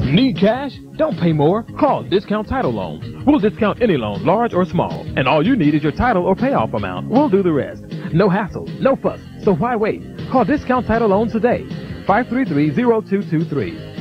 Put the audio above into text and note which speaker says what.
Speaker 1: Need cash? Don't pay more. Call Discount Title Loans. We'll discount any loan, large or small. And all you need is your title or payoff amount. We'll do the rest. No hassle, no fuss. So why wait? Call Discount Title Loans today. 533-0223.